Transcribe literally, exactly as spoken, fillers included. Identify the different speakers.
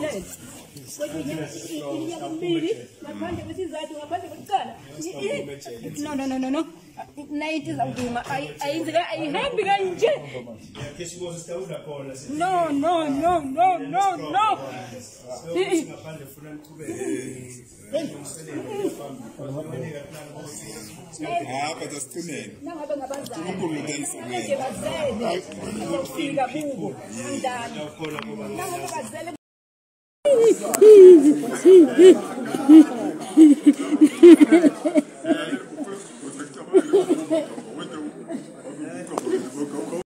Speaker 1: bazele. No, no, no, no, no. ninety zawuduma. Ayinzile ayihambi kanje. No, no, no, no, no, no.
Speaker 2: Ah, but that's too many.
Speaker 1: Nangabe ngabazali. Ngeke bazele. Ukufika kubo. Ndani. Nangabe bazele.